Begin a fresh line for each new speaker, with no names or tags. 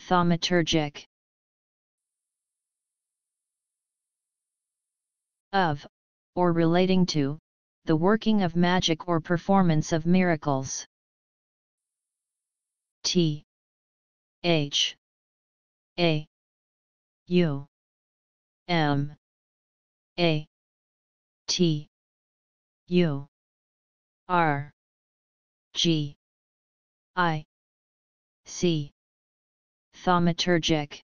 thaumaturgic. Of, or relating to, the working of magic or performance of miracles. T H A U M A T U R G I C. Thaumaturgic.